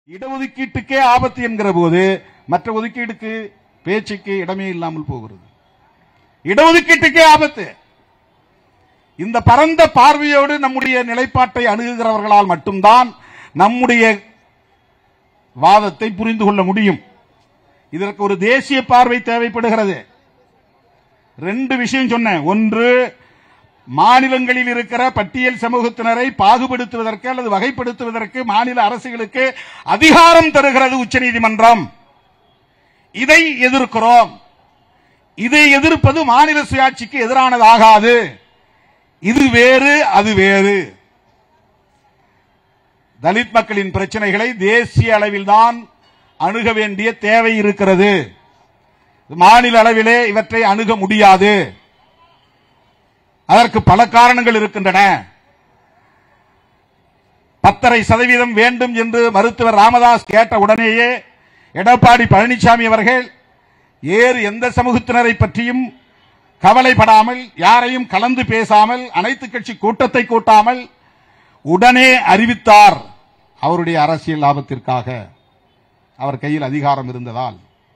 இடஒதுக்கீட்டுக்கே ஆபத்து என்கிற போது மற்ற ஒதுக்கீடுக்கு பேச்சுக்கு இடமே இல்லாமல் போகிறது. இடஒதுக்கீட்டுக்கே ஆபத்து. இந்த பரந்த பார்வையோடு நம்முடைய நிலைப்பாட்டை அணுகுகிறவர்களால் மட்டும்தான் நம்முடைய வாதத்தை புரிந்து கொள்ள முடியும். இதற்கு ஒரு தேசிய பார்வை தேவைப்படுகிறது. ரெண்டு விஷயம் சொன்னேன். ஒன்று, மாநிலங்களில் இருக்கிற பட்டியல் சமூகத்தினரை பாகுபடுத்துவதற்கு அல்லது வகைப்படுத்துவதற்கு மாநில அரசுகளுக்கு அதிகாரம் தருகிறது உச்சநீதிமன்றம். இதை எதிர்க்கிறோம். இதை எதிர்ப்பது மாநில சுயாட்சிக்கு எதிரானதாகாது. இது வேறு, அது வேறு. தலித் மக்களின் பிரச்சனைகளை தேசிய அளவில் தான் அணுக வேண்டிய தேவை இருக்கிறது. மாநில அளவிலே இவற்றை அணுக முடியாது. அதற்கு பல காரணங்கள் இருக்கின்றன. 10.5% வேண்டும் என்று மருத்துவர் ராமதாஸ் கேட்ட உடனேயே எடப்பாடி பழனிசாமி அவர்கள் எந்த சமூகத்தினரை பற்றியும் கவலைப்படாமல், யாரையும் கலந்து பேசாமல், அனைத்து கட்சி கூட்டத்தை கூட்டாமல் உடனே அறிவித்தார். அவருடைய அரசியல் லாபத்திற்காக, அவர் கையில் அதிகாரம் இருந்ததால்.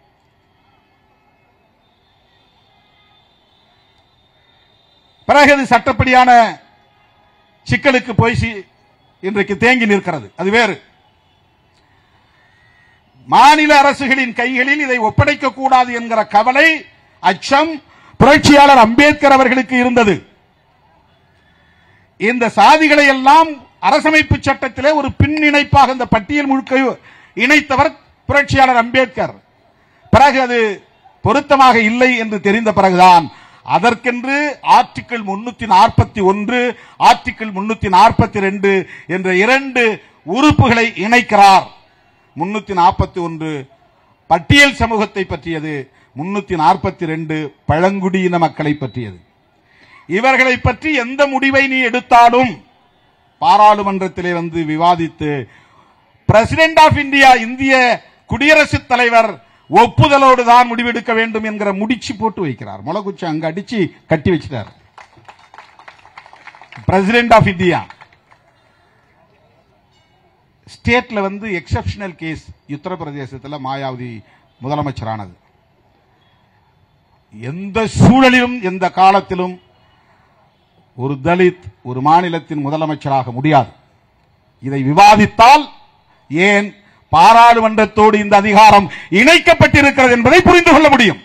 பிறகு அது சட்டப்படியான சிக்கலுக்கு போய் இன்றைக்கு தேங்கி நிற்கிறது. அது வேறு. மாநில அரசுகளின் கைகளில் இதை ஒப்படைக்க கூடாது என்கிற கவலை, அச்சம் புரட்சியாளர் அம்பேத்கர் அவர்களுக்கு இருந்தது. இந்த சாதிகளை எல்லாம் அரசமைப்பு சட்டத்திலே ஒரு பின்னிணைப்பாக இந்த பட்டியல் முழுக்க இணைத்தவர் புரட்சியாளர் அம்பேத்கர். பிறகு அது பொருத்தமாக இல்லை என்று தெரிந்த பிறகுதான் அதற்கென்று ஆர்டிகிள் 341, ஆர்டிகிள் 342 என்ற 2 உறுப்புகளை இணைக்கிறார். 341 பட்டியல் சமூகத்தை பற்றியது, 342 பழங்குடியின மக்களை பற்றியது. இவர்களை பற்றி எந்த முடிவை நீ எடுத்தாலும் பாராளுமன்றத்திலே வந்து விவாதித்து பிரசிடென்ட் ஆஃப் இந்தியா, இந்திய குடியரசுத் தலைவர் ஒப்புதலோடு தான் முடிவெடுக்க வேண்டும் என்கிற முடிச்சு போட்டு வைக்கிறார். முளகுச்சி அங்க அடிச்சு கட்டி வச்சிட்டார். பிரசிடென்ட் ஆஃப் இந்தியா ஸ்டேட்ல வந்து எக்ஸப்ஷனல் கேஸ். உத்தரப்பிரதேசத்தில் மாயாவதி முதலமைச்சரானது. எந்த சூழலிலும் எந்த காலத்திலும் ஒரு தலித் ஒரு மாநிலத்தின் முதலமைச்சராக முடியாது. இதை விவாதித்தால் ஏன் பாராளுமன்றத்தோடு இந்த அதிகாரம் இணைக்கப்பட்டிருக்கிறது என்பதை புரிந்து கொள்ள முடியும்.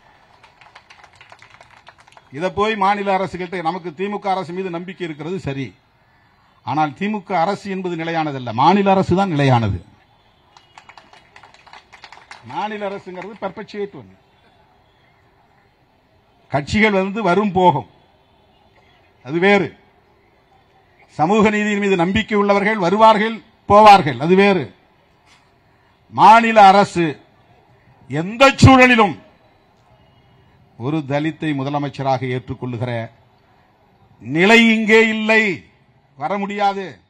இதை போய் மாநில அரசுகிட்ட நமக்கு திமுக அரசு மீது நம்பிக்கை இருக்கிறது சரி. ஆனால் திமுக அரசு என்பது நிலையானதல்ல, மாநில அரசு தான் நிலையானது. மாநில அரசுங்கிறது பெர்பச்சுவேட் ஒன்று. கட்சிகள் வந்து வரும் போகும், அது வேறு. சமூக நீதியின் மீது நம்பிக்கை உள்ளவர்கள் வருவார்கள் போவார்கள், அது வேறு. மாநில அரசு எந்த சூழலிலும் ஒரு தலித்தை முதலமைச்சராக ஏற்றுக்கொள்ளுகிற நிலை இங்கே இல்லை, வர முடியாது.